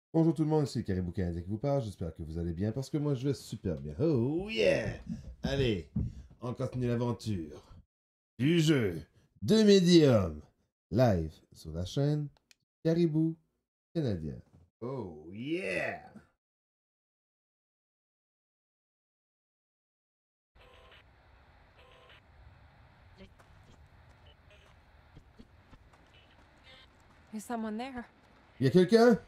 Bonjour tout le monde, c'est Caribou Canadien qui vous parle. J'espère que vous allez bien parce que moi je vais super bien. Oh yeah! Allez, on continue l'aventure du jeu de Medium live sur la chaîne Caribou Canadien. Oh yeah! Is someone there? Y a quelqu'un?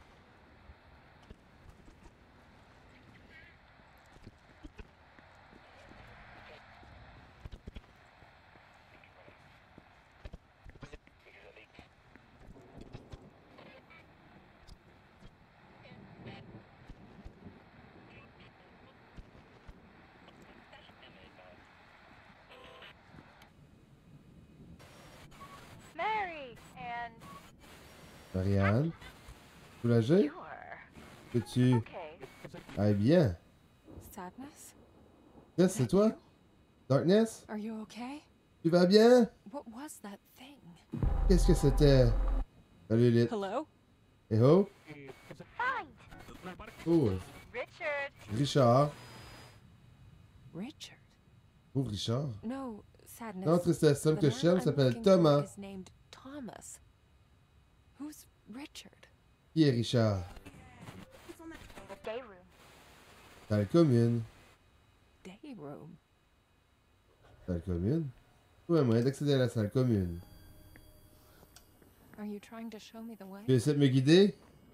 Mary and Marianne? Soulagé? you're Que-tu okay. ailles bien? Sadness? Yes, c'est That toi? you? Darkness? Are you okay? Tu vas bien? What was that thing? Qu'est-ce que c'était? Salut Lilith. Hello? Eh oh? Find Oh, Richard. Richard. Richard? Pauvre Richard. No, Sadness. Non, tristesse, l'homme The que man je cherche I'm s'appelle looking for Thomas. is named Thomas. Who's Richard? Qui est Richard? The day room. Salle commune. Day room. Salle commune? Ouais, moyen d'accéder à la salle commune. Are you trying to show me the way? Tu essaies de me guider?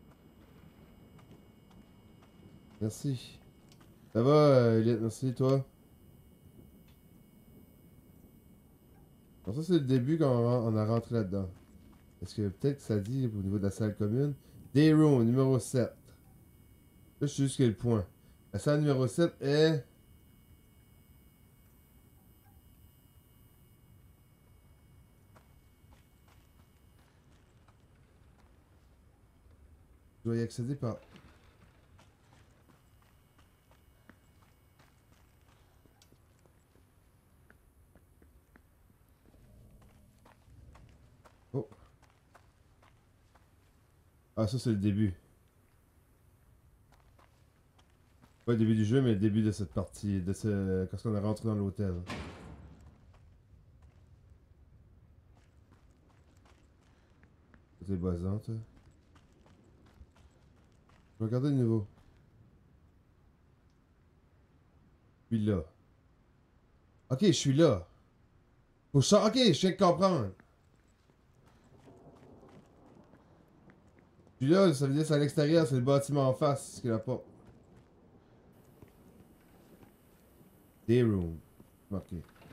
Merci. Ça va, Elliot? Merci, toi? Bon, ça, c'est le début quand on a rentré là-dedans. Est-ce que peut-être que ça dit au niveau de la salle commune? Day room, numéro 7. Là, je sais juste qu'il y a le point. La salle numéro 7 est... Je dois y accéder par... Oh. Ah, ça, c'est le début. Pas le début du jeu, mais le début de cette partie, de ce... quand on est rentré dans l'hôtel. C'est buzzant, toi. Je vais regarder de nouveau. Je suis là. Ok, je suis là. Faut ok, je viens de comprendre. Je suis là, ça veut dire que c'est à l'extérieur, c'est le bâtiment en face, ce qu'il a pas. Day room. Ok.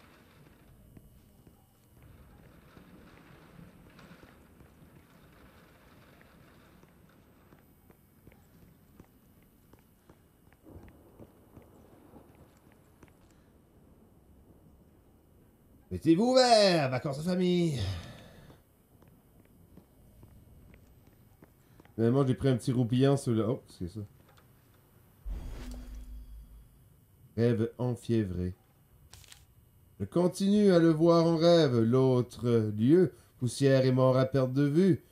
Mettez-vous ouverts, vacances en famille. Finalement, j'ai pris un petit roupillant sur le... Oh, c'est ça. Rêve enfiévré. Je continue à le voir en rêve. L'autre lieu, poussière et mort à perte de vue.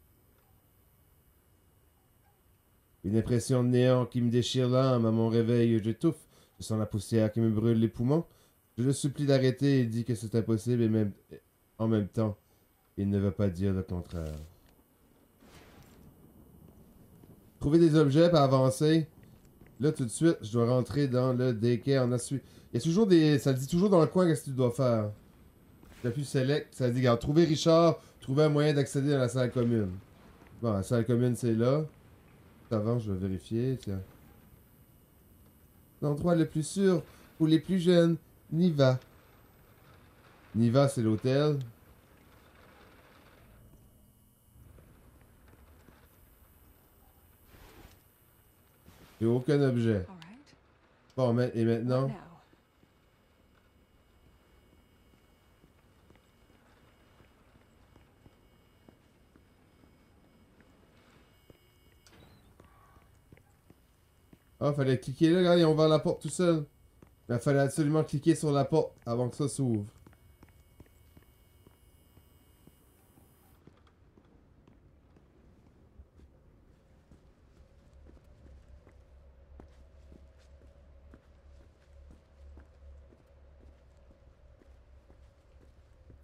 Une impression de néant qui me déchire l'âme. À mon réveil, j'étouffe. Je sens la poussière qui me brûle les poumons. Je le supplie d'arrêter et dit que c'est impossible et même en même temps, il ne veut pas dire le contraire. Trouver des objets pour avancer. Là, tout de suite, je dois rentrer dans le daycare en assu. Il y a toujours des... Ça dit toujours dans le coin qu'est-ce que tu dois faire. J'appuie select, ça dit, regarde, trouver Richard, trouver un moyen d'accéder à la salle commune. Bon, la salle commune, c'est là. Avant, je vais vérifier, tiens. L'endroit le plus sûr pour les plus jeunes, Niva. Niva, c'est l'hôtel. J'ai aucun objet. All right. Bon, et What maintenant? now? Ah, fallait cliquer là, regarde, ils ont ouvert la porte tout seul. Mais il fallait absolument cliquer sur la porte avant que ça s'ouvre.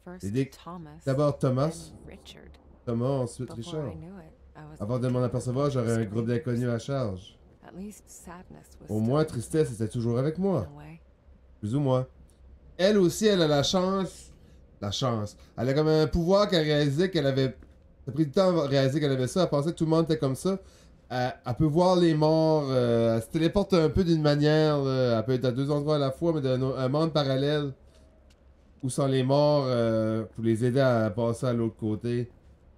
First Et Thomas, d'abord Thomas, then Richard. Thomas, ensuite Before Richard. I knew it, I was Avant de m'en thinking apercevoir, about j'aurais un strangers. groupe d'inconnus à charge. At least sadness was Au still moins, with me, tristesse était toujours avec moi. in a way. Plus ou moins. Elle aussi, elle a la chance. La chance. Elle a comme un pouvoir qu'elle réalisait qu'elle avait. Ça a pris du temps à réaliser qu'elle avait ça. Elle pensait que tout le monde était comme ça. Elle peut voir les morts. Elle se téléporte un peu d'une manière. Là. Elle peut être à deux endroits à la fois, mais dans un monde parallèle. Où sont les morts pour les aider à passer à l'autre côté.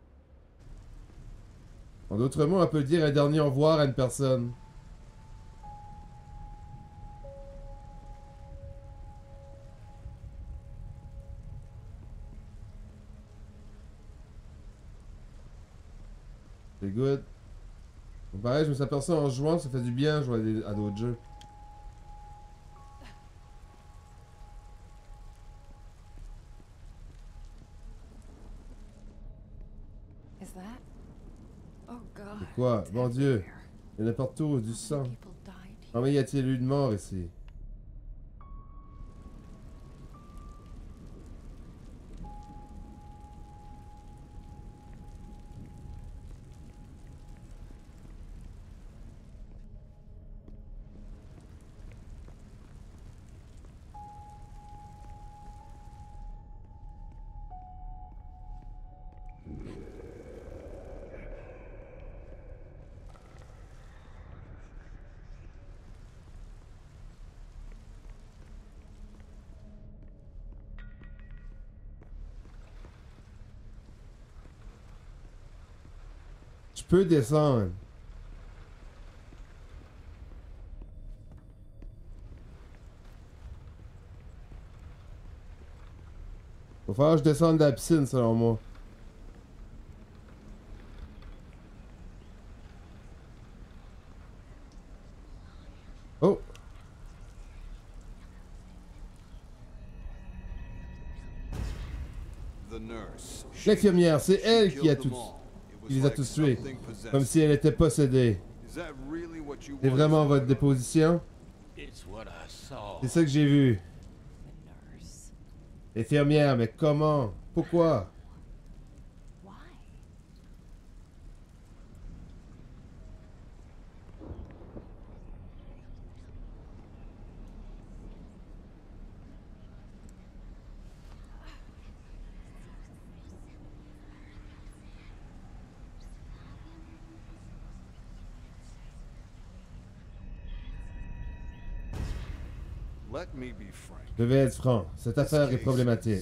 En d'autres mots, on peut dire un dernier au revoir à une personne. C'est good. Bon, pareil, je me suis aperçu en jouant, ça fait du bien de jouer à d'autres jeux. Is that? Oh God. C'est quoi? it's Bon Dieu. everywhere. Il y en a partout, du How sang. many people died here? Combien y a-t-il eu de morts ici? Je peux descendre. Faut falloir que je descende de la piscine, selon moi. Oh! L'infirmière, c'est elle qui les a tous tués. Comme si elle était possédée. C'est vraiment votre déposition? C'est ça que j'ai vu. The nurse. Infirmière, mais comment? Pourquoi? Why? Je vais être franc. Cette affaire est problématique.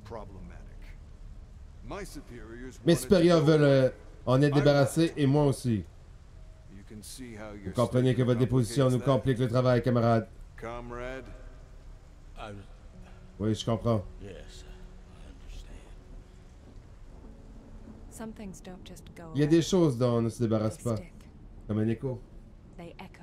Mes supérieurs veulent en être débarrassés et moi aussi. Vous comprenez que votre déposition nous complique le travail, camarade. Oui, je comprends. Some things don't just go Il y a des away. choses dont on ne se débarrasse They pas. stick. Comme un écho. They echo.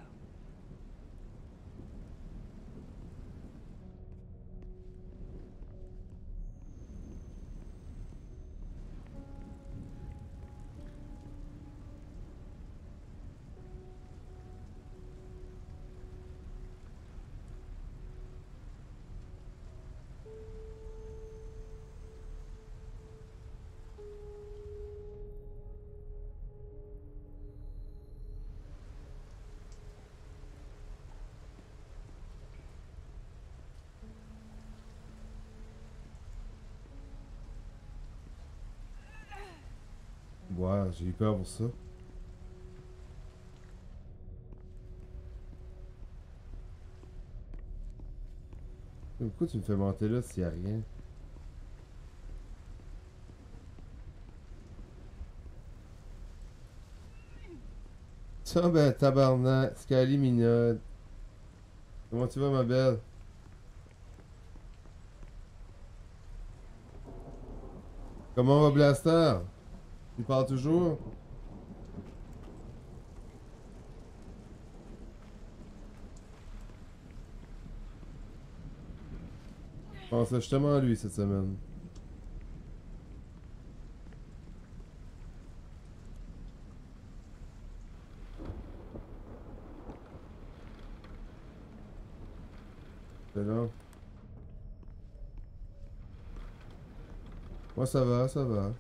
Ouais, j'ai eu peur pour ça. Pourquoi tu me fais monter là s'il y a rien? Ça, ben, tabarnak, Scali mignonne. Comment tu vas, ma belle? Comment va Blaster? Tu parles toujours? Je pensais justement à lui cette semaine. C'est là. Moi ça va, ça va.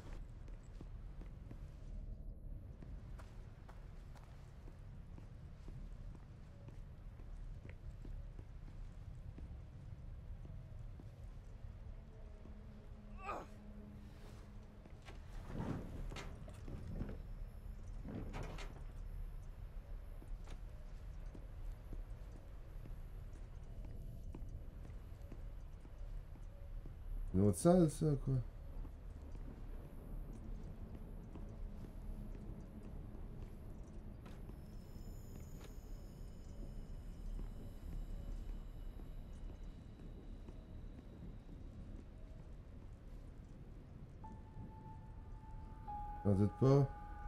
Une autre salle ça quoi. J'en doute pas.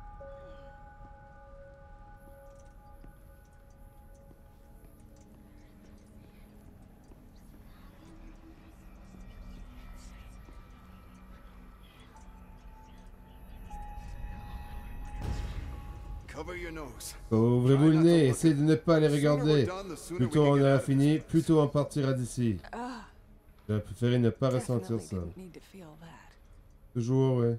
Cover your nose. Ouvrez-vous le nez, essayez de ne pas les The sooner we're regarder. done, the sooner Plus we tôt can on get aura out of fini, this plus tôt on partira d'ici. Ah, J'aurais préféré ne pas ressentir definitely ça. didn't need to feel that. Toujours, ouais.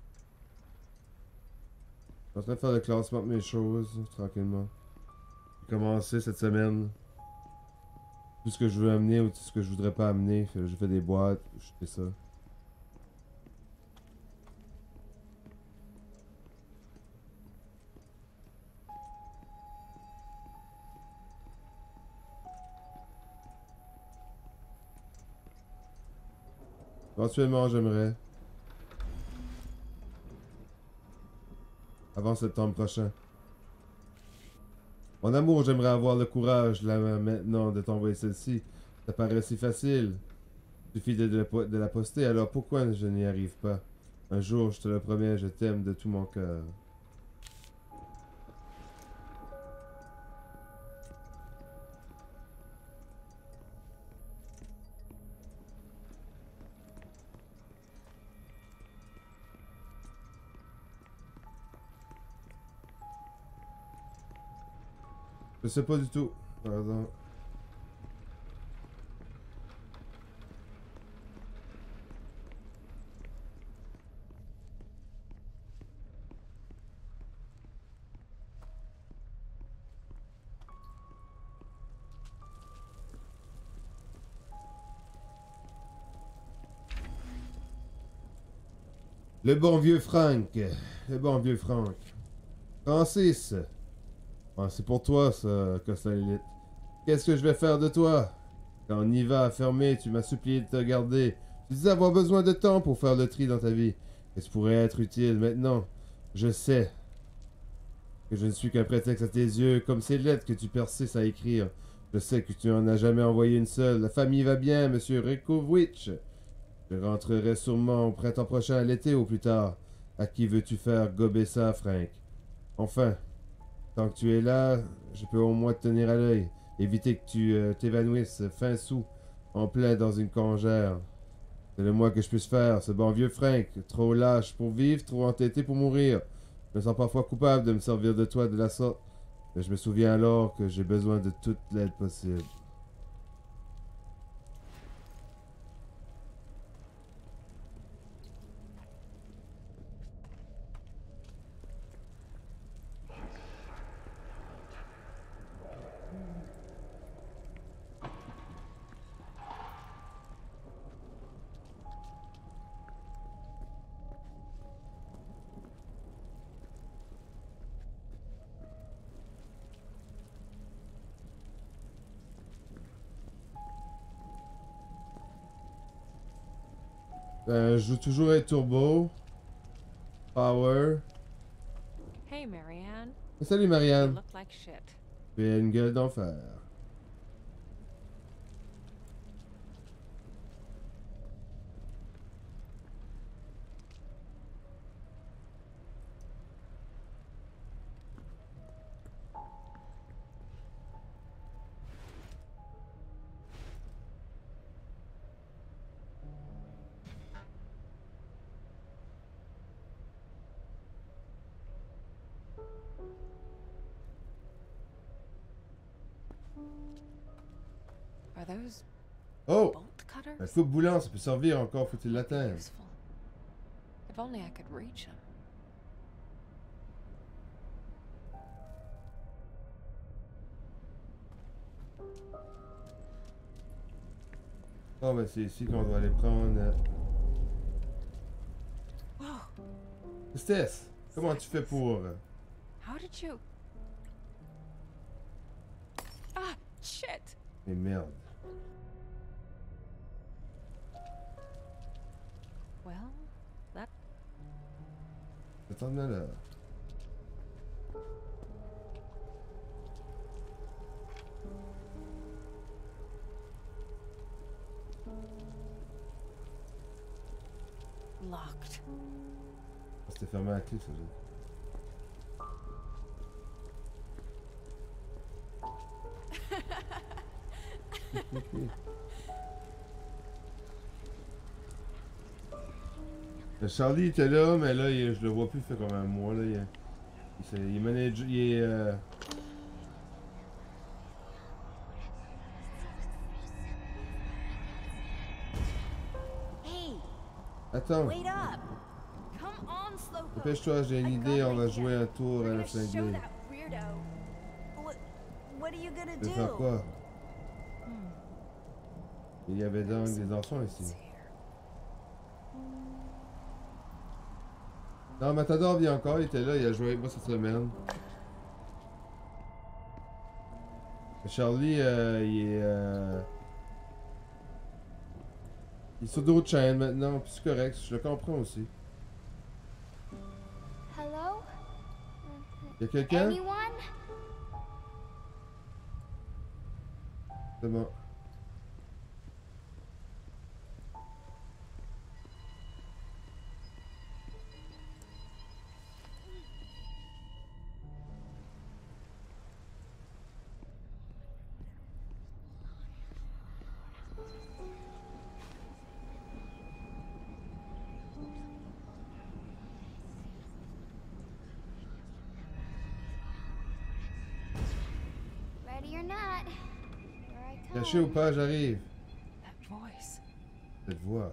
Je suis en train de faire le classement de mes choses, tranquillement. J'ai commencé cette semaine. Tout ce que je veux amener ou tout ce que je voudrais pas amener. Je fais des boîtes, je fais ça. Éventuellement, j'aimerais. Avant septembre prochain. Mon amour, j'aimerais avoir le courage, là, maintenant, de t'envoyer celle-ci. Ça paraît si facile. Il suffit de la poster, alors pourquoi je n'y arrive pas? Un jour, je te le promets, je t'aime de tout mon cœur. Je sais pas du tout. Pardon. Le bon vieux Frank. Le bon vieux Frank. Francis. Ah, c'est pour toi, ça, Costalite. Qu'est-ce que je vais faire de toi? Quand Niva a fermé, tu m'as supplié de te garder. Tu disais avoir besoin de temps pour faire le tri dans ta vie. Et ce pourrait être utile maintenant. Je sais que je ne suis qu'un prétexte à tes yeux, comme ces lettres que tu persistes à écrire. Je sais que tu en as jamais envoyé une seule. La famille va bien, monsieur Rekovwitch. Je rentrerai sûrement au printemps prochain, à l'été ou plus tard. À qui veux-tu faire gober ça, Frank? Enfin, tant que tu es là, je peux au moins te tenir à l'œil. Éviter que tu t'évanouisses fin sous, en plein dans une congère. C'est le moins que je puisse faire, ce bon vieux Frank. Trop lâche pour vivre, trop entêté pour mourir. Je me sens parfois coupable de me servir de toi de la sorte. Mais je me souviens alors que j'ai besoin de toute l'aide possible. Je joue toujours avec Turbo. Power. Hey, Marianne. Salut You Marianne. look like shit. Tu as une gueule d'enfer. Are those Oh! bolt cutters? Un coupe boulant, ça peut servir encore, faut-il l'atteindre. Useful. If only I could reach him. Oh, ben c'est ici qu'on doit aller prendre. Whoa! Tristesse, comment tu fais pour. How did you? Ah, shit! Mais merde. Well, that. Attends-moi là. Locked. C'était fermé à la clé, ça. Charlie était là, mais là, je le vois plus, il fait comme un mois. Là, il est manager. Il est. Hey, Attends, wait up! Come on, Slowpoke. dépêche-toi, j'ai une idée, on va jouer un tour à We're la gonna show cinglée. that weirdo. What are you gonna Tu veux faire do? quoi? Il y avait donc des enfants ici. Non, Matador vient encore, il était là, il a joué avec moi cette semaine. Charlie, il est. Il est sur d'autres chaînes maintenant, puis c'est correct, je le comprends aussi. Hello? Il y a quelqu'un? Anyone? C'est bon. Ready or not, here I come. Caché ou pas, j'arrive. That voice. Cette voix.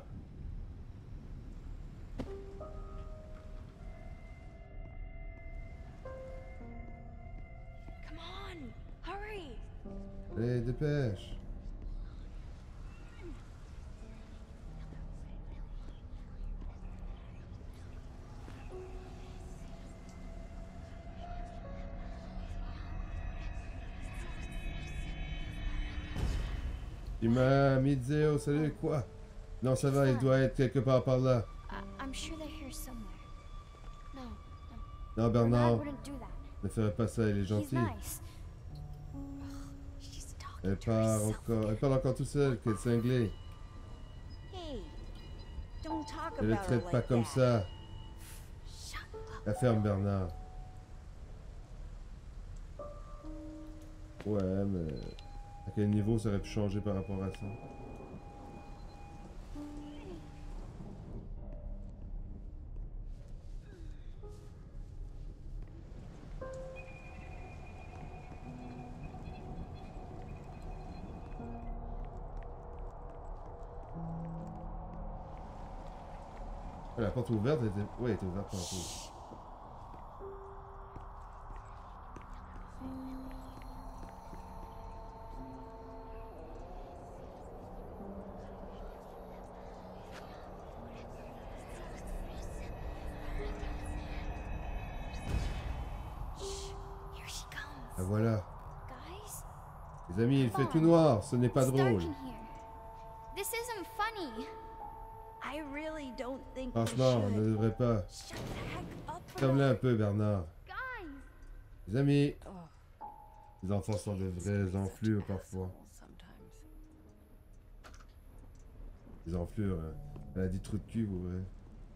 Come on, hurry! Allez, dépêche. Il m'a mis Zéo, salut, quoi? Non, ça va, il doit être quelque part par là. I'm sure they're here somewhere. No, Non, Bernard Bernard, wouldn't do that. ne ferait pas ça, elle est He's gentille. nice. Ugh, she's talking Elle to parle herself. encore, elle parle encore tout seule, qu'elle est cinglée. Hey, don't talk Elle le about her traite pas like comme that. ça. Shut up. La ferme, Bernard. Ouais, mais à quel niveau ça aurait pu changer par rapport à ça? La porte ouverte, elle était... Ouais, elle était ouverte tantôt. Here she comes. Ah voilà. Guys, Les amis, il fait tout noir, ce n'est pas it's dark drôle. in here. This isn't funny. I really don't think we Franchement, on should. ne devrait pas. Shut the heck up for Ferme-le a un peu, Bernard. Guys, Les amis, Oh, les enfants sont de vraies enflures parfois. sometimes. Les enflures, elle a dit trou de cul, vous voyez.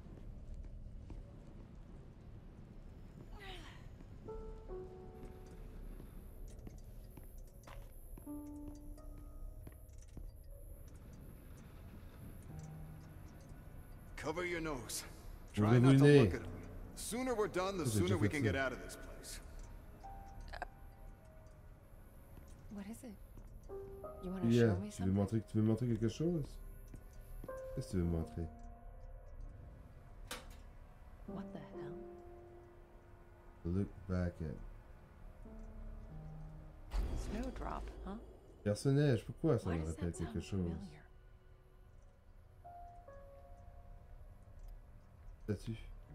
Cover your nose. Ouvrez-vous Try not le to nez. look at him. The sooner we're done, the Ça, j'ai sooner déjà we fait can ça. get out of this place. What is it? You want to Yeah, show me tu veux something? montrer, quelque chose? Qu'est-ce que tu veux me montrer? Look back at. Snowdrop, huh? Personnage, pourquoi ça Why me does that rappelle sound quelque chose? familiar? Statue.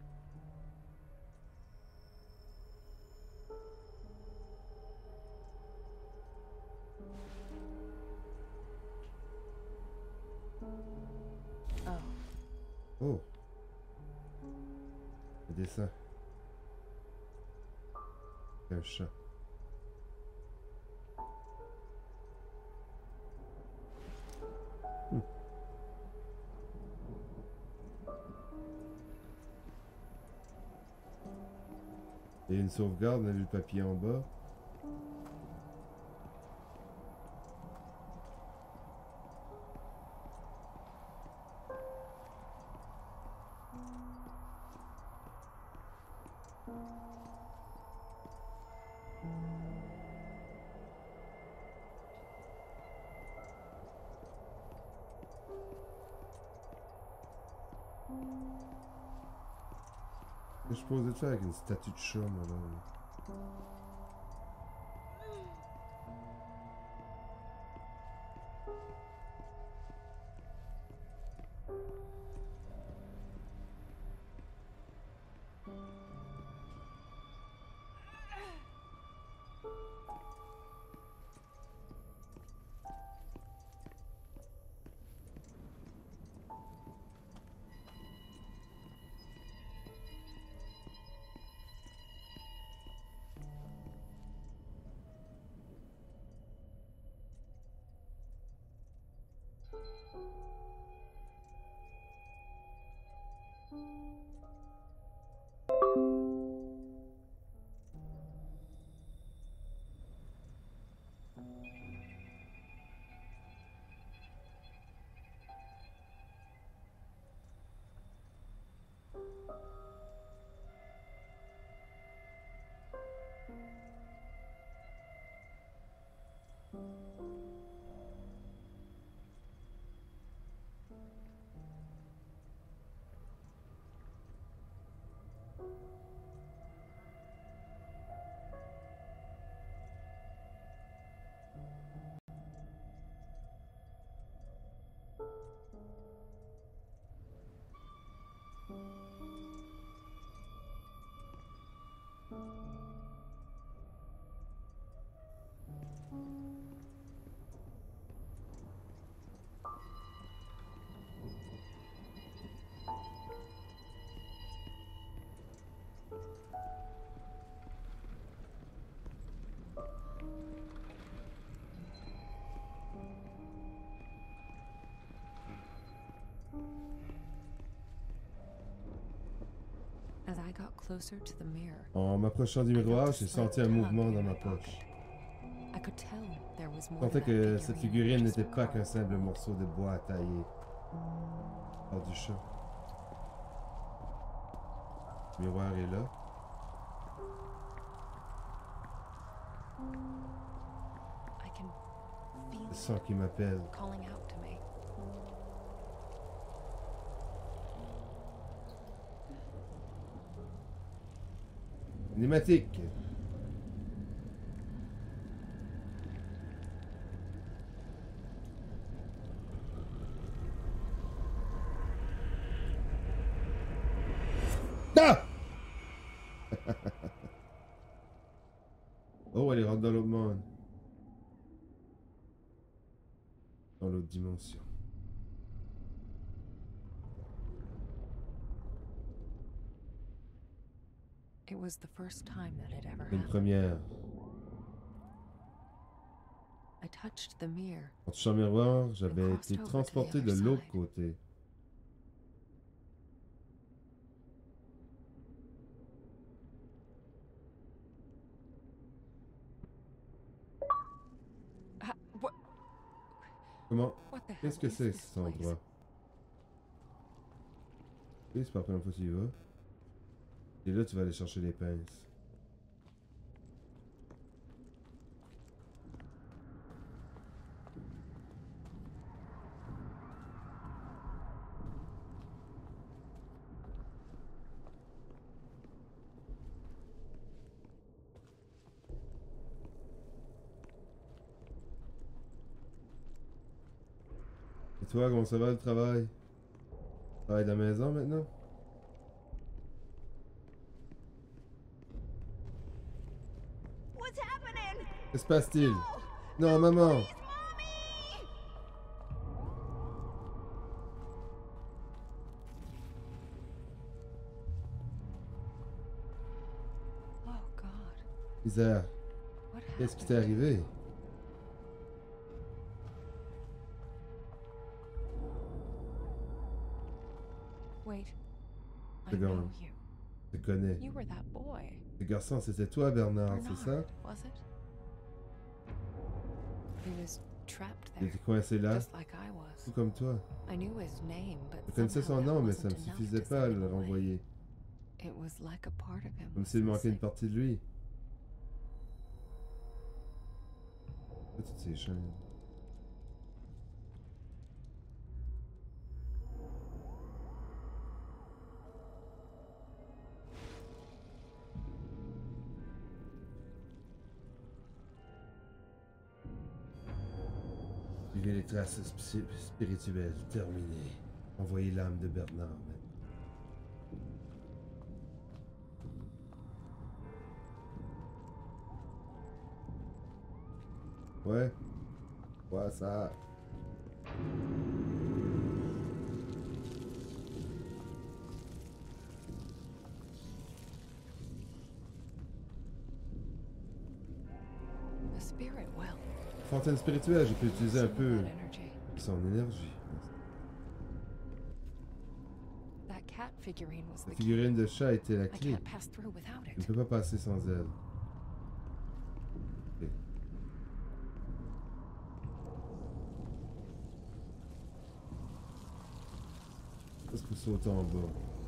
Oh, Oh! Le dessin. Un chat. Il y a une sauvegarde, on a vu le papier en bas. Je suppose de faire avec une statue de chat, moi, là. as I got closer to the mirror, En m'approchant du miroir, j'ai senti un mouvement dans ma poche. I could tell there was Je more to sentais that que cette figurine than just n'était a pas card. qu'un simple morceau de bois à tailler. Hors du chat. Le miroir est là. I can feel Je sens qu'il m'appelle. it calling out to me. Cinématique. Ah! Oh, elle est rentrée dans l'autre monde. Dans l'autre dimension. It was the first time that had ever Une happened. première. I touched the mirror. En touchant le miroir, j'avais été transporté de l'autre côté. What Comment? the hell Qu'est-ce que is c'est this cet endroit? place? Oui, c'est pas la première fois que tu y vas. Et là, tu vas aller chercher les pinces. toi, comment ça va le travail? Travail de la maison maintenant? What's happening? Que se passe-t-il? Non, maman! Please, mommy! Oh God. Isaac, What qu'est-ce qui happened? t'est arrivé? Wait. I The know gun. you. Je te connais. You were that boy. Le garçon, c'était toi, Bernard, c'est ça? Bernard, was it? He was trapped Il there, était coincé là, just like I was. tout comme toi. I knew his name, but Je connaissais son somehow that nom, mais ça me wasn't enough suffisait to pas à send him le away. renvoyer. It was like a part of him Comme was s'il manquait une missing. partie de lui. Toutes ces chaînes. Suivez les traces spirituelles. Terminé. Envoyez l'âme de Bernard maintenant. Ouais. Ouais, ça. A spirit well. Fontaine spirituelle, j'ai pu utiliser un Some of peu that energy. son énergie. That cat figurine was La the key. figurine de chat était la I clé. can't pass through without Je ne it. peux pas passer sans elle. Ok. Est-ce que saute en bas?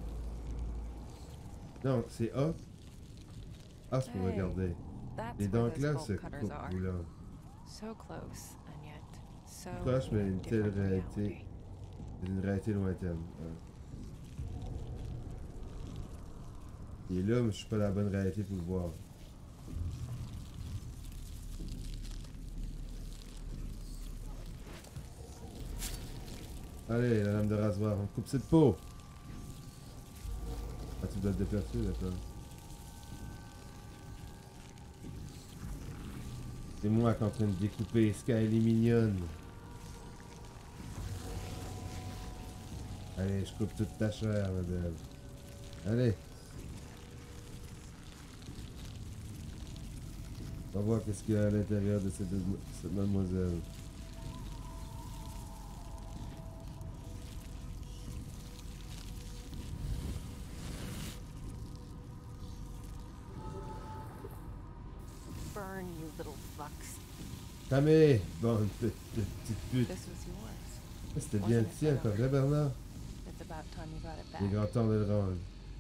Non, c'est A. A, c'est pour Hey, regarder. That's Les where dents those claires, bolt c'est cutters are. là. So close and yet so Proche, mais une telle different réalité. reality. C'est une réalité lointaine. Ouais. Il est là, mais je suis pas la bonne réalité pour le voir. Allez, la lame de rasoir, on coupe cette peau. Ah, tu dois te déplacer, d'accord. C'est moi qui est en train de découper. Sky, elle est mignonne. Allez, je coupe toute ta chair, ma belle. Allez. On va voir qu'est-ce qu'il y a à l'intérieur de cette mademoiselle. Burn, you little fucks. Tamé! Bonne petite pute. This was yours. C'était bien le tien, pas vrai, Bernard? It's about time you got it Il est back. grand temps de le rendre.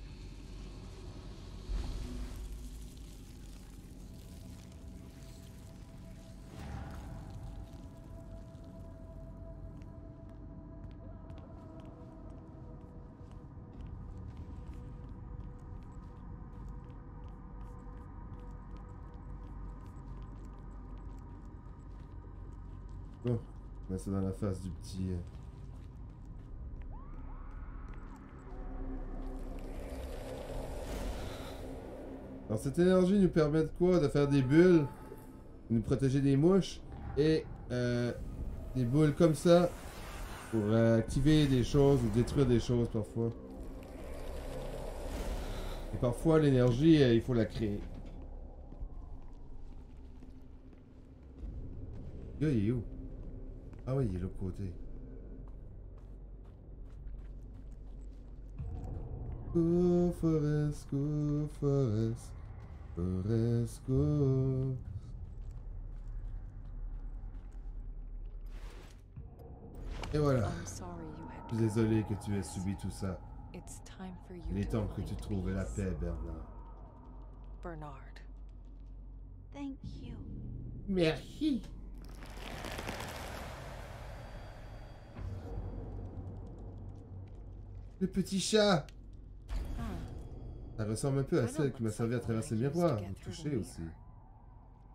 Bon, on met ça dans la face du petit. Alors cette énergie nous permet de quoi? De faire des bulles, de nous protéger des mouches et des boules comme ça pour activer des choses ou détruire des choses parfois. Et parfois l'énergie, il faut la créer. Le gars, il est où? Ah oui, il est de l'autre côté. Go Forest, go Forest, Forest go. Et voilà. I'm sorry you had Je suis désolé que tu aies subi tout ça. It's time for you Il est to temps que find tu trouves la peace. paix, Bernard. Bernard. Thank you. Merci. Le petit chat. Ah, Ça ressemble un peu à I know celle qui m'a what servi à something traverser le I used to miroir, get me through the toucher aussi. mirror.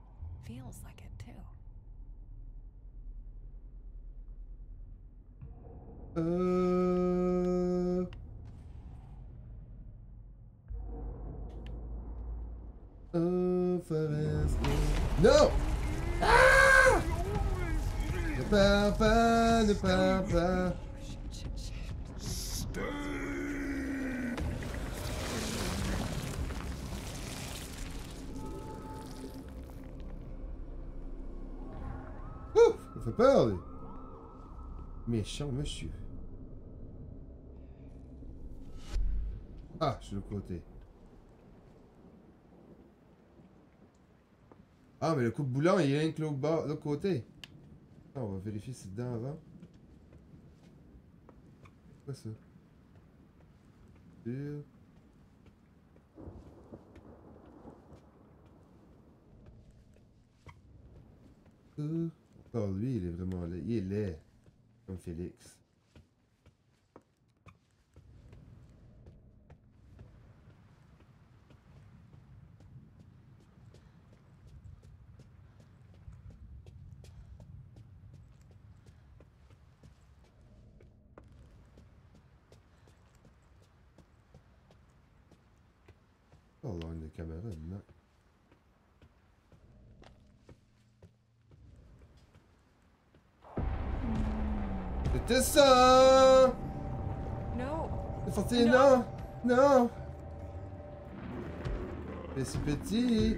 Feels like it too. Euh... Forest. Non! Ah! Ne pars pas, ne pars pas. Ouh! Ça fait peur, lui. Méchant monsieur. Ah, je suis de l'autre côté. Ah, mais le coupe-boulant, il est rien que l'autre côté. Ah, on va vérifier si c'est dedans avant. Quoi ça? Sur... Oh, lui, il est vraiment laid. Il est laid. Comme Félix. Oh, là, une caméra, non. C'était ça! No. C'est sorti, non! Non! Mais c'est petit!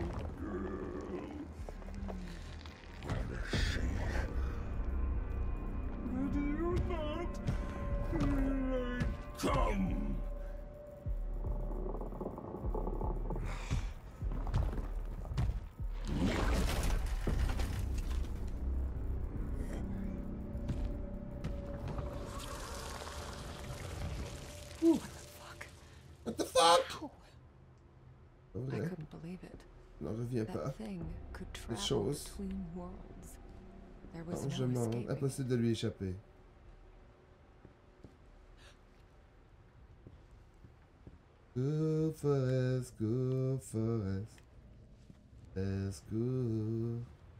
What the fuck? I Ouais, couldn't believe it. n'en reviens pas. That thing could travel chose. between worlds. There was Non, je no mens. escaping. Impossible de lui échapper. Go Forest, go Forest. Let's go.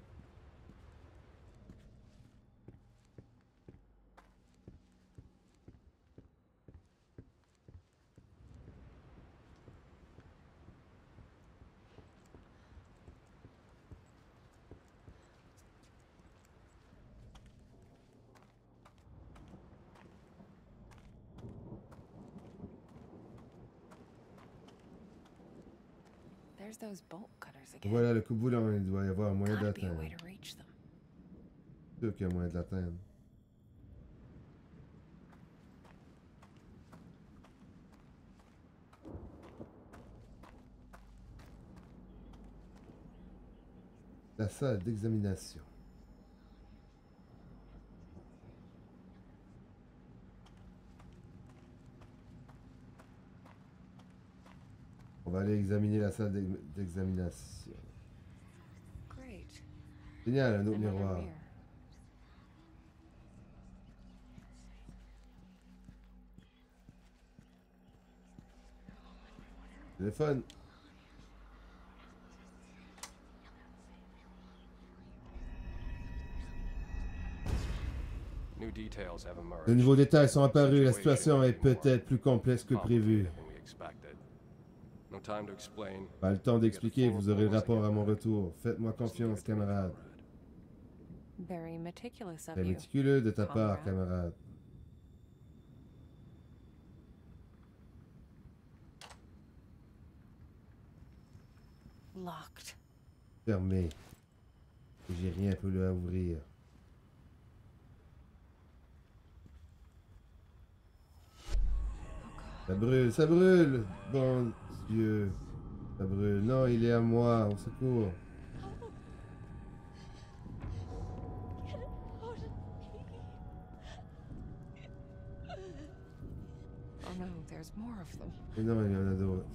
There's those bolt cutters again. Voilà le coupe-boulant, il doit y avoir un moyen Gotta be a d'atteindre. way to reach them. Sûr qu'il y a moyen de l'atteindre. La salle d'examination. On va aller examiner la salle d'examination. Great. Génial, un autre Another miroir. mirror. Téléphone. New details have emerged. De nouveaux détails sont apparus. La situation est peut-être plus complexe que prévu. No time to explain. Pas le temps d'expliquer, vous aurez le rapport à mon retour. Faites-moi confiance, camarade. Very meticulous of Très you. méticuleux de ta part, Comrade. camarade. Locked. Fermé. Et j'ai rien pour le ouvrir. Ça brûle, ça brûle! Bon Dieu. Ça brûle. Non, il est à moi. Au secours. Oh no, there's more of them. Et non, il y en a d'autres.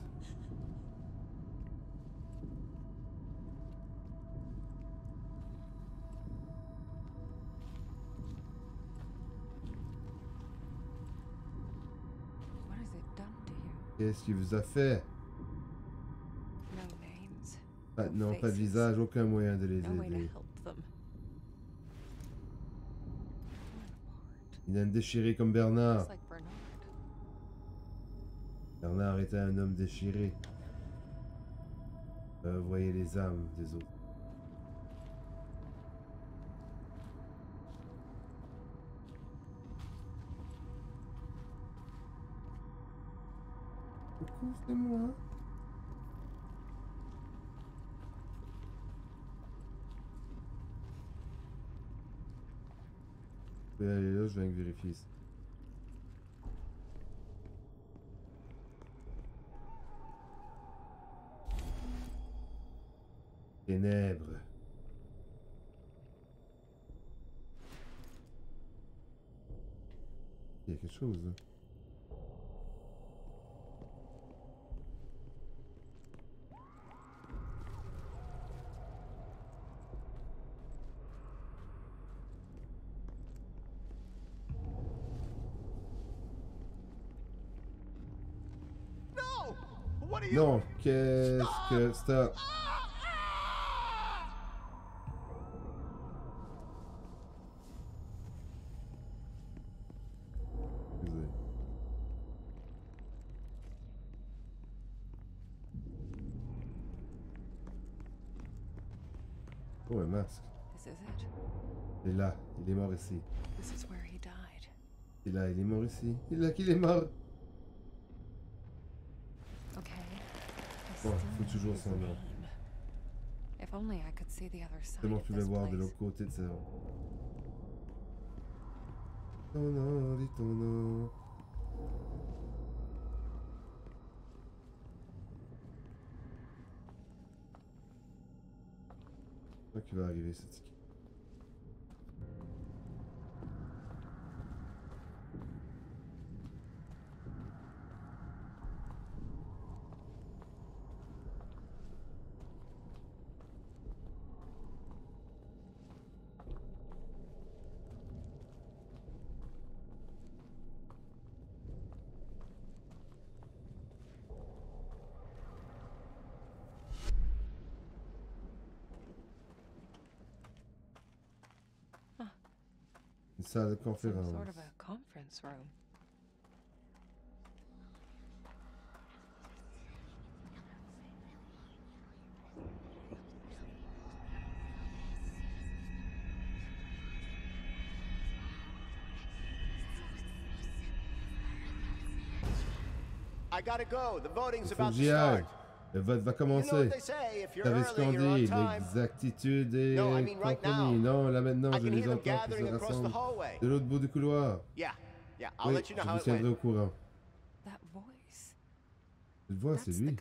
What has it done to you? Qu'est-ce qu'il vous a fait? No names. Pas, No non, pas de faces. visage, aucun moyen de les No way to aider. help them. Torn apart. Il a une déchirée comme Bernard. Just like Bernard. Bernard était un homme déchiré. Voyez les âmes des autres. Coucou, c'est moi. Je vais aller là, je viens vérifier ça. Ténèbres. Il y a quelque chose, hein. No! What are you? Non, qu'est-ce que... Stop. Excusez. Oh, un masque. This is it. Il est là, il est mort ici. This is where he died. Il est là, il est mort ici. Il est là qu'il est mort. Okay. I Bon, still faut know toujours his son nom. name. If only I could see the other side Tellement of je pouvais this voir de place. l'autre côté de ça. Ton nom, dis ton nom. Quoi qui va arriver, ce ticket? Une salle de Some conférence. sort of a conference room. I gotta go. The voting's Il faut que about to j'y aille. start. Le vote va You know what commencer. they say, if you're T'avais early, you're on scandé time. l'exactitude et No, I mean right compromis. now. Non, là maintenant, I je can les hear them entends qui se gathering across the rassemblent hallway. de l'autre bout du couloir. Yeah, I'll Oui, let you know je how vous it tiendrai went. au courant. That voice. Cette voix, c'est That's lui. the guy.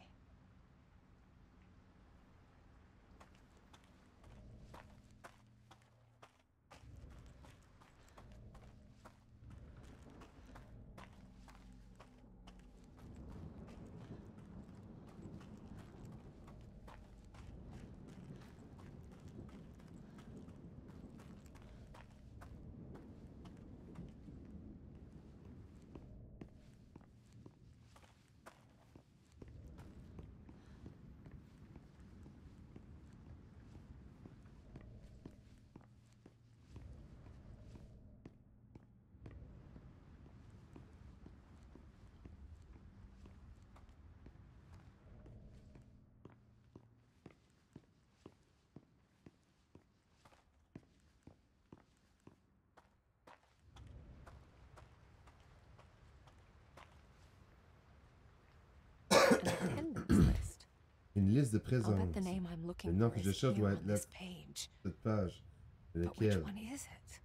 An attendance list. Une liste de I'll présence. bet the name I'm Le looking nom for que je is cherche here doit on être là, this page. cette page. But which Lequel? one is it?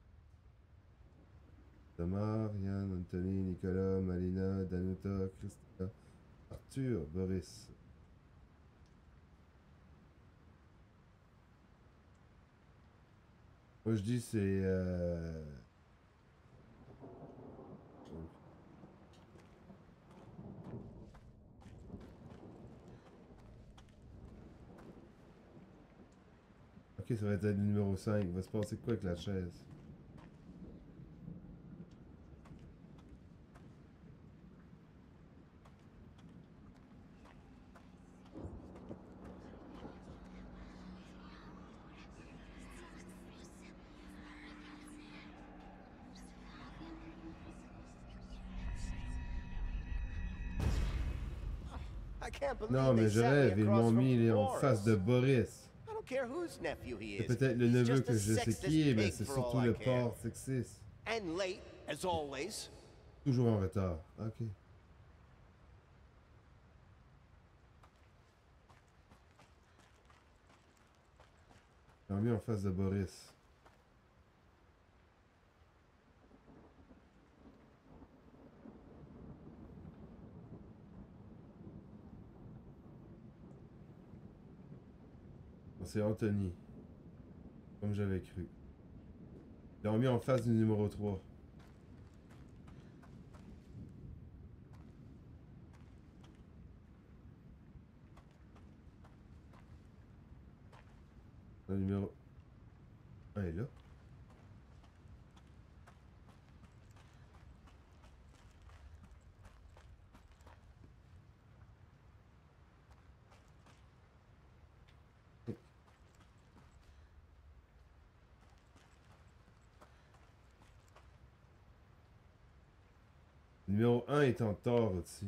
Tamar, Yann, Anthony, Nicolas, Malina, Danuta, Christina, Arthur, Boris. Moi je dis c'est... Ok, ça va être le numéro 5. Il va se passer quoi avec la chaise? can't believe Non, mais they je sat me rêve, ils across m'ont from mis en Boris. face de Boris. I don't care whose nephew he C'est is. peut-être le He's neveu just a que je sais sexist qui est, mais pig c'est for all surtout I le care. porc sexiste. And late, as always. Toujours en retard. Ok. Ils m'ont mis en face de Boris. C'est Anthony. Comme j'avais cru. Ils l'ont mis en face du numéro 3. Le numéro 1 est là. Numéro 1 est en tort aussi.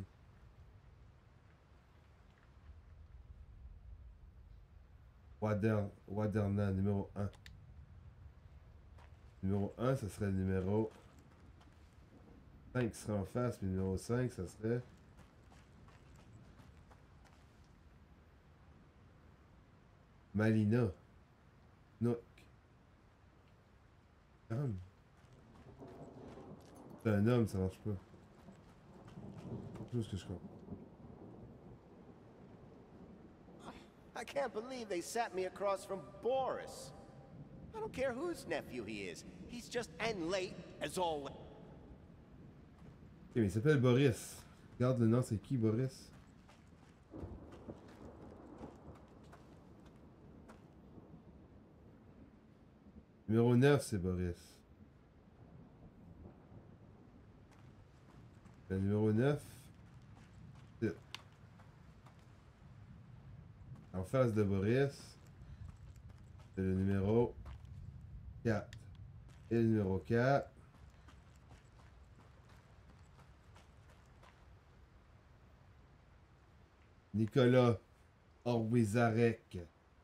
Waderna, numéro 1. Numéro 1, ça serait le numéro 5 qui serait en face, puis le numéro 5, ça serait... Malina. Nook. Homme. C'est un homme, ça marche pas. Tout ce que je comprends. I can't believe they sat me across from Boris. I don't care whose nephew he is. He's just and late, as always. Ok, mais il s'appelle Boris. Regarde le nom, c'est qui Boris? Numéro 9, c'est Boris. Le numéro 9, c'est... En face de Boris, c'est le numéro 4. Et le numéro 4... Nicolas Orwizarek.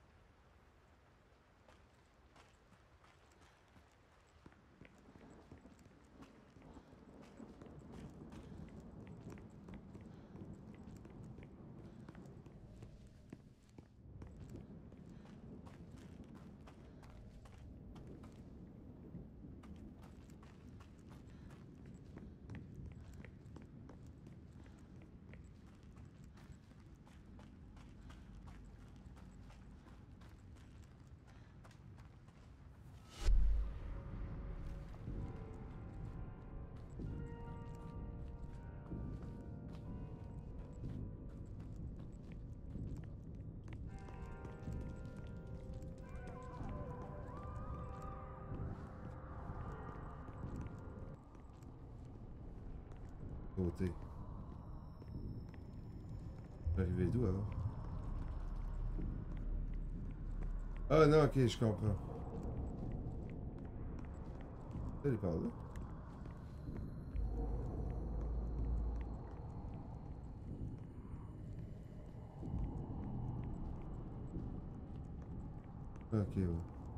Côté. Arrivé d'où avant? Ah non, ok, je comprends. Elle est par là. Ok, ouais.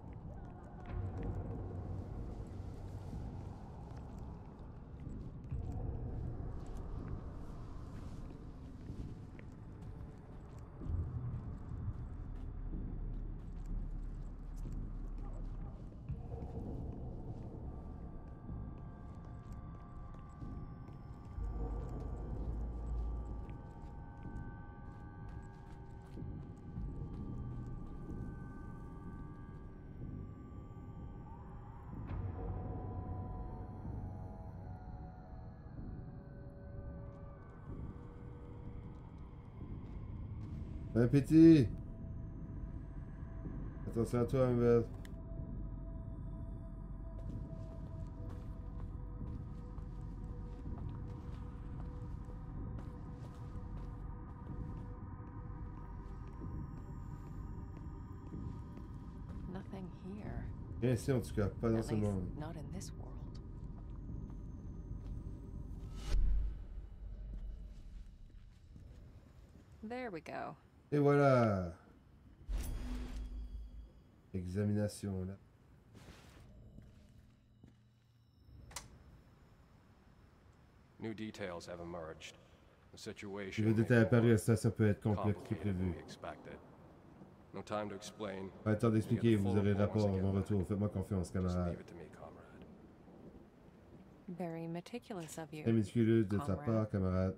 Bon appétit! Attention à toi, ma belle. Nothing here. Rien ici en tout cas, pas dans At ce least monde. not in this world. There we go. Et voilà. Examination là. New details have emerged. The Si situation le may détail be apparu, more la situation peut être complexe que complicated than prévu. we expected. No time to explain. Pas le temps d'expliquer, vous aurez le rapport à Once mon again. retour. Faites-moi confiance, Just camarade. leave it to me, comrade. Very meticulous of you. Très méticuleux de ta Comrade. part, camarade.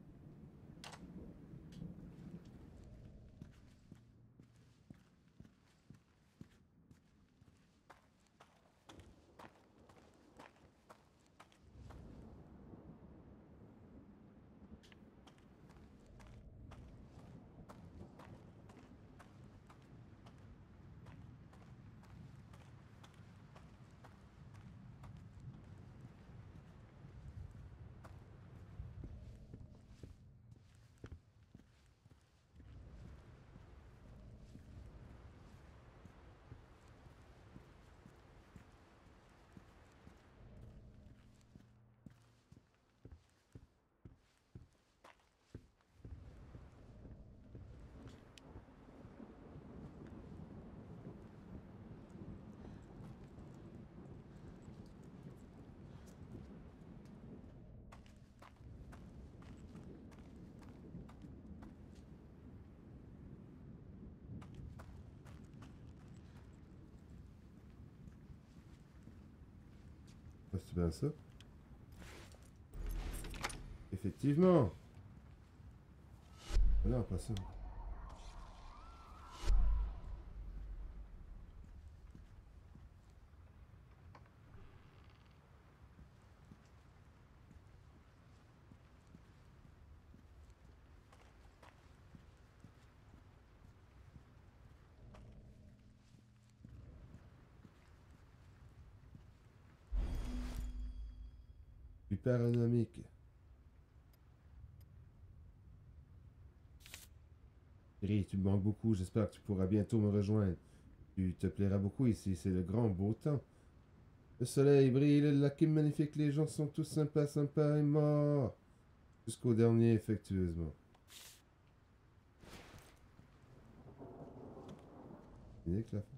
C'est bien ça. Effectivement. Non, pas ça. Super dynamique. Chérie, tu me manques beaucoup. J'espère que tu pourras bientôt me rejoindre. Tu te plairas beaucoup ici. C'est le grand beau temps. Le soleil brille, le lac est magnifique. Les gens sont tous sympas, sympas et morts. Jusqu'au dernier, affectueusement. Nick, la fin.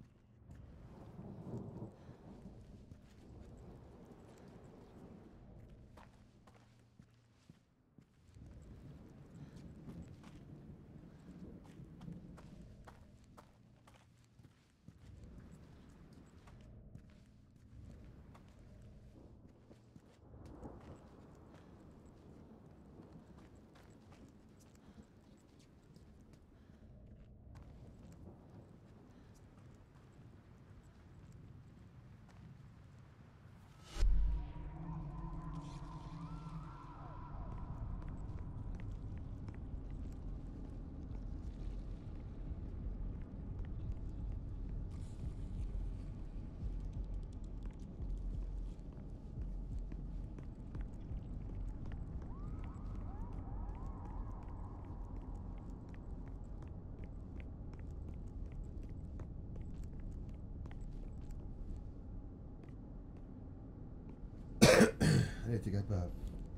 Elle était capable.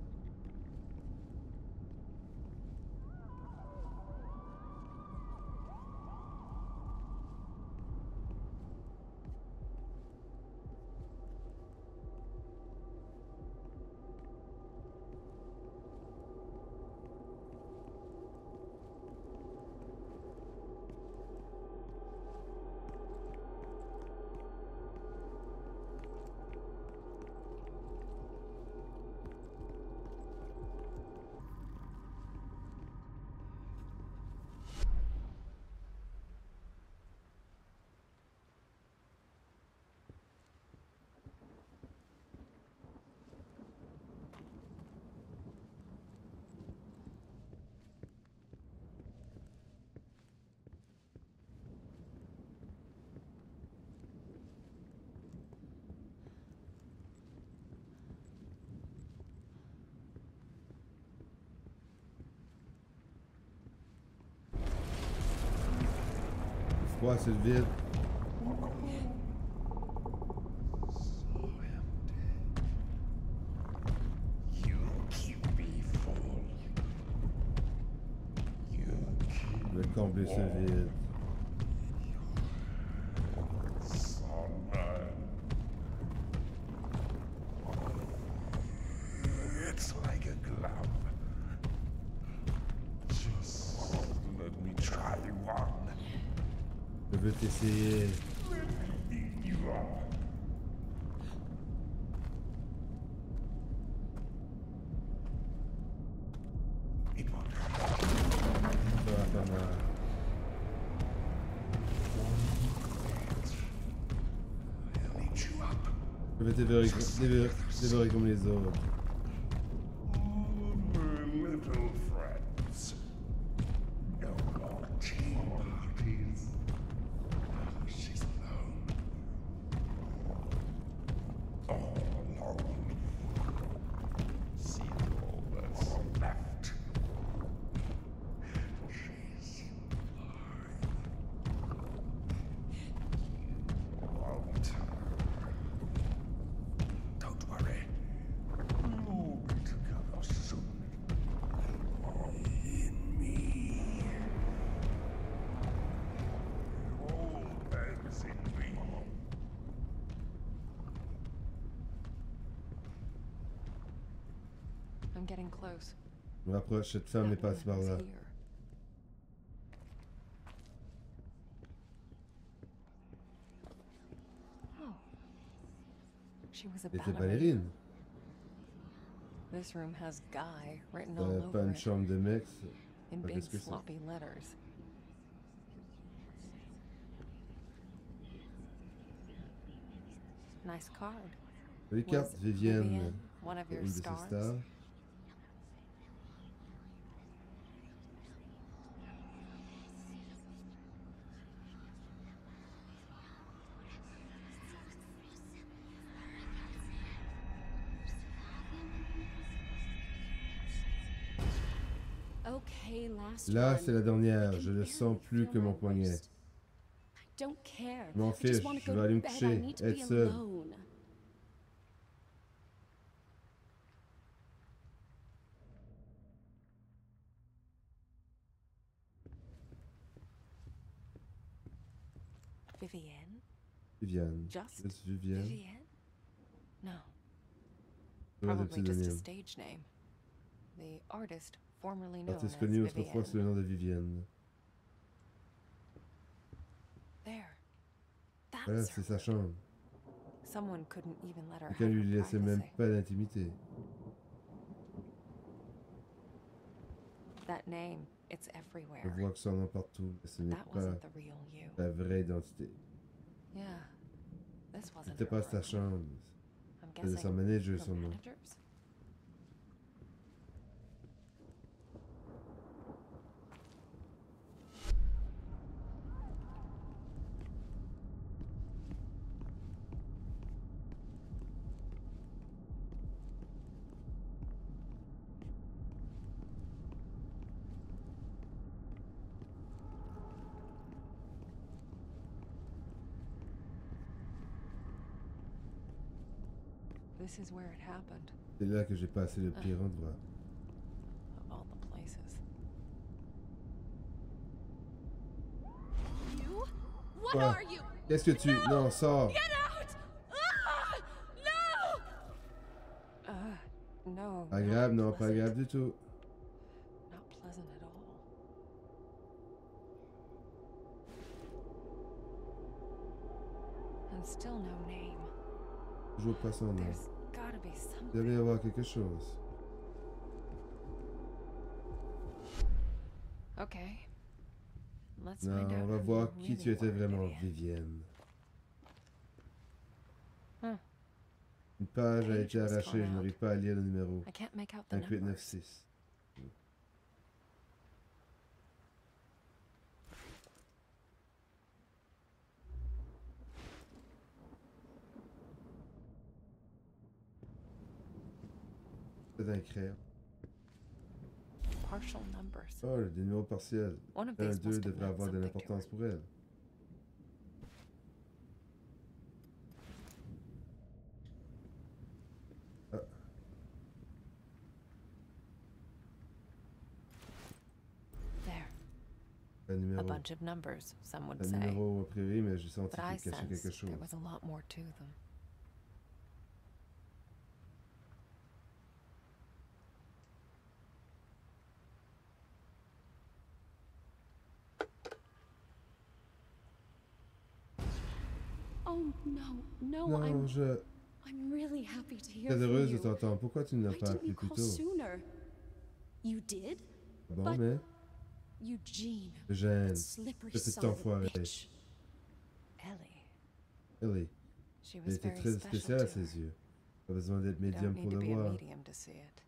Ouais, c'est le vide. You keep me full. You combler ce vide. It's like a glove. Just let me try one. Je veux t'essayer. You are. It won't hurt. Ça va pas mal. I'll eat you up. Je vais dévorer comme les autres. My little friends. No more tea parties. She's alone. All alone. See all that's left. She's mine. Won't her. Don't worry. We'll be together soon. In me. All ends in me. I'm getting close. Je me rapproche, cette femme est That passée par woman là. was here. Oh. She was a Elle était ballerina. ballerine. This room has Guy written all Pas over une it chambre de mec. in Enfin, big qu'est-ce que c'est? floppy letters. Nice card. Les cartes, Was Vivienne. one of Une your de ses stars? stars. Okay, last Là, one. c'est la dernière. I Je can le sens barely plus feel que mon my poignet. wrist. I don't care. Je m'en I just fiche, wanna je go vais to aller me bed. I coucher, need to être be seul. alone. Vivienne? Vivienne. Just Juste Vivienne. Vivienne? No. C'est pas de Probably just a pseudonyme. stage name. The artist formerly known as Artiste connu autrefois sous le Vivienne. nom de Vivienne. There. That Voilà, was c'est her sa room. chambre. Someone couldn't even let her Quelqu'un have lui her laissait même privacy. pas d'intimité. That name, it's Je everywhere. vois que son nom partout, mais ce n'est That pas wasn't the real you. la vraie identité. Yeah. This wasn't C'était her pas sa room. chambre. I'm C'était guessing son manager, her son nom. managers? This is where it happened, C'est là que j'ai passé le pire endroit. of all the places. You? What Quoi? are you? Qu'est-ce que tu... Non, sors! Get out! Ah! No! No. Pas not grave, non, pas pleasant. grave du tout. Not pleasant at all. And still no name. Toujours pas son nom. There's gotta be Il something. devait y avoir quelque chose. Okay. Let's Non, find out on va who voir you qui really tu étais were, vraiment, Vivienne. Vivienne. Huh. Une page a Page été was arrachée, torn je out. n'arrive pas à lire le numéro. I can't make out the numbers. 5896. C'est un crayon. Partial numbers. Oh, le numéro partiel. One of 1, these 2 must have devrait meant avoir de something to l'importance her. pour elle. Ah. There. Un A numéro. bunch of numbers, some would Un say. numéro privé, mais j'ai senti But I qu'il cachait quelque sensed chose. there was a lot more to them. Oh no, no, Non, I'm really happy to hear très from heureuse de you. t'entendre. Pourquoi tu ne l'as Why pas didn't appelé you plus call tôt? sooner? You did? Bon, but- mais Eugene, Eugène, that slippery petit son of a enfoiré. bitch. Ellie, Ellie, she elle was était very très special spéciale to à her. ses yeux. Pas besoin d'être You médium don't pour need to le be a voir. medium to see it.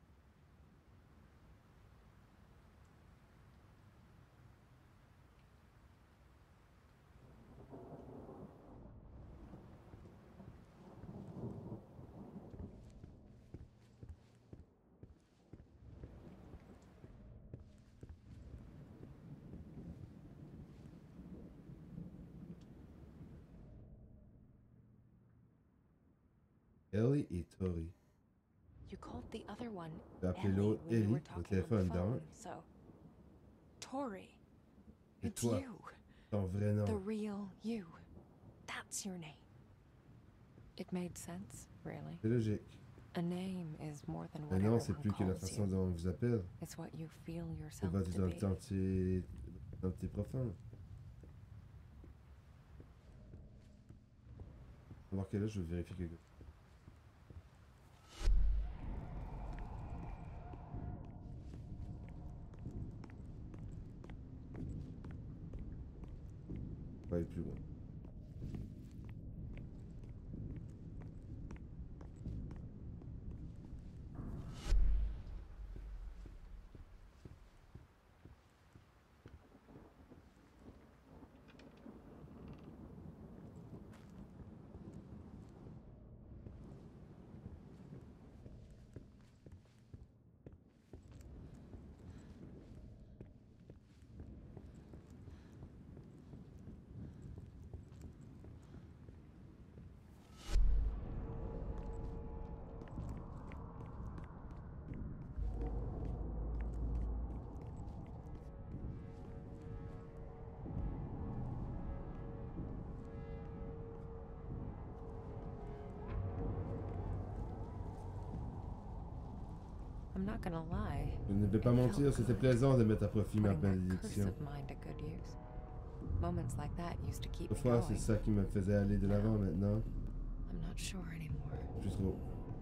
Ellie et Tori. You called the other one J'ai appelé Ellie l'autre when you were Ellie au talking on the téléphone phone, donc. so Tori, Et it's toi, you, ton vrai the nom. real you. That's your name. It made sense, really. C'est logique. A name is more than Mais what non, c'est everyone plus que la calls façon you. dont on vous appelle. It's what you feel C'est yourself votre to be. identité profonde. Alors que là, je vais vérifier quelque chose. On va aller plus loin. I'm not gonna lie. Je ne vais pas It mentir, felt c'était good. plaisant de mettre à profit ma Putting that curse malédiction. of mine to good use. Moments like that used to keep me Parfois, c'est going. ça qui me faisait aller de l'avant maintenant. I'm not sure anymore. Plus trop.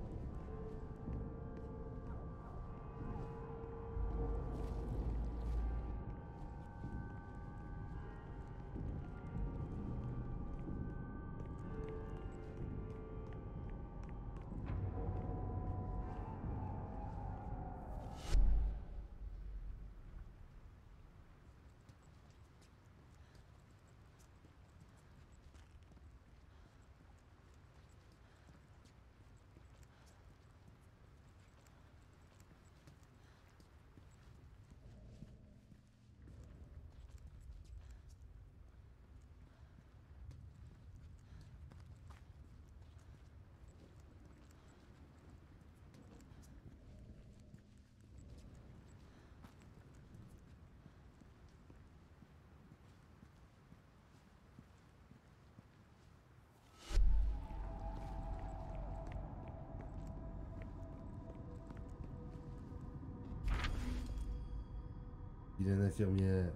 Il est une infirmière.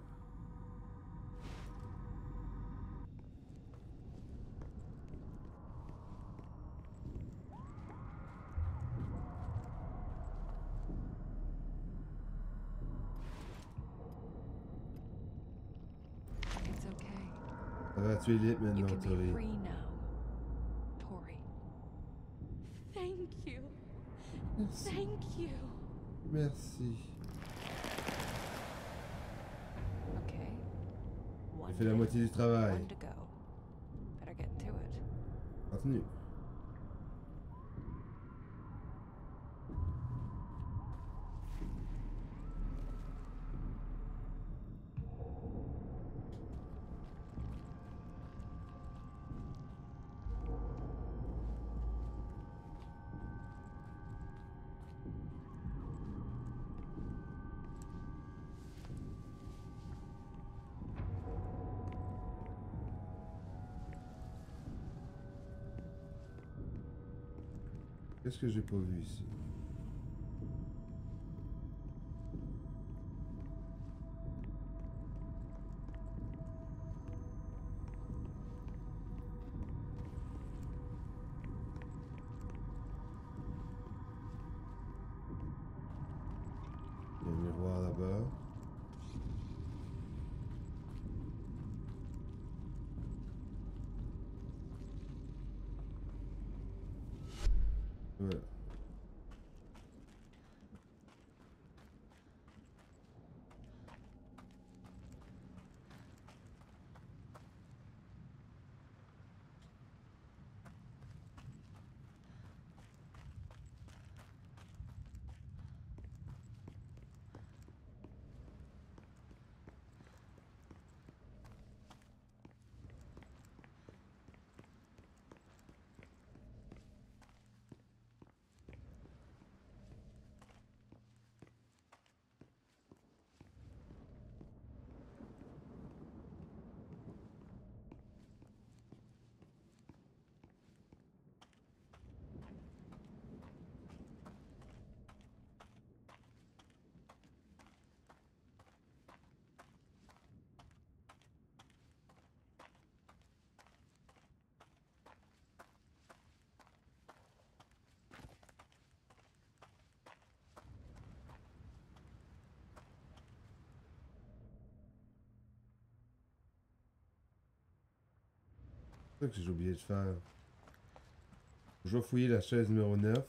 It's okay. Ça va, tu es libre You maintenant, can be Tori. free now, Tori. Thank you. Merci. Thank you. Merci. Okay. One J'ai fait la day, moitié du travail. one to go. Better get to it. Continue. Qu'est-ce que j'ai pas vu ici? Il y a un miroir là-bas. Voilà. C'est ça que j'ai oublié de faire. Je vais fouiller la chaise numéro 9.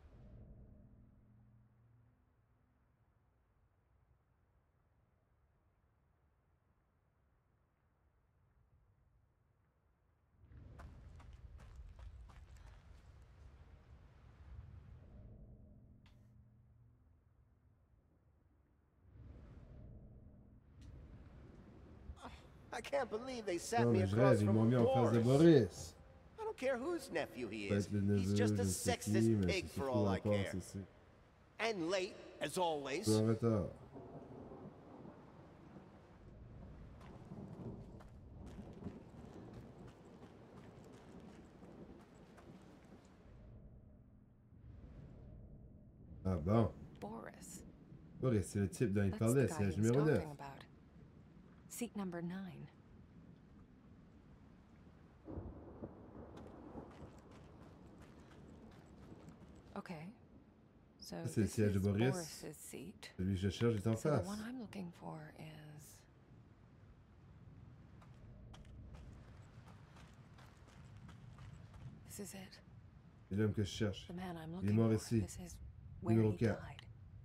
I can't believe they sat Non, me mais je across rêve, ils m'ont from mis en face de Boris. Boris. I don't care whose nephew he is. Peut-être le neveu, He's just je a ne sais qui, sexist mais pig c'est for surtout all I encore, care. c'est ça. And late, as always. Je suis en retard. Ah bon. Boris. Boris, c'est le type dont il That's parlait, the c'est guy la he was numéro 9. talking about. Seat number 9. Okay. So Ça, c'est le this siège de is Boris. Boris's seat. Celui que je cherche est en So the face. one I'm looking for is this is it. C'est l'homme que je cherche. The man I'm Il est looking mort for. ici. This is where Numéro he 4. died.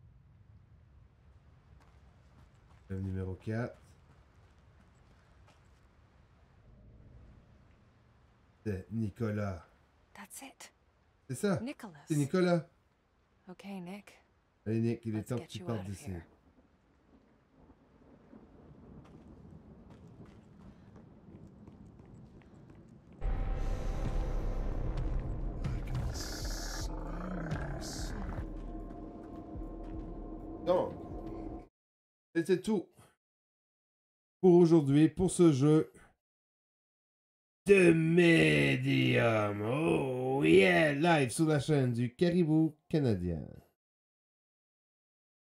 Le numéro 4. C'est Nicolas. That's it. C'est ça. Nicholas. C'est Nicolas. Okay, Nick. Allez Nick, il est Let's temps que get tu you partes out of d'ici. here. Donc, c'était tout pour aujourd'hui, pour ce jeu de Medium. Oh yeah, live sur la chaîne du Caribou Canadien.